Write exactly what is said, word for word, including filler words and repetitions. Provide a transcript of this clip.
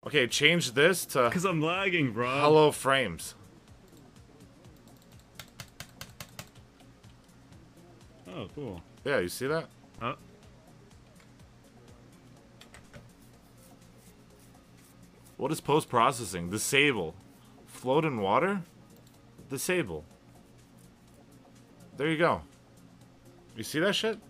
Okay, change this to Because I'm lagging, bro. hello frames. Oh, cool. Yeah, you see that? Oh. What is post-processing? Disable. Float in water? Disable. There you go. You see that shit?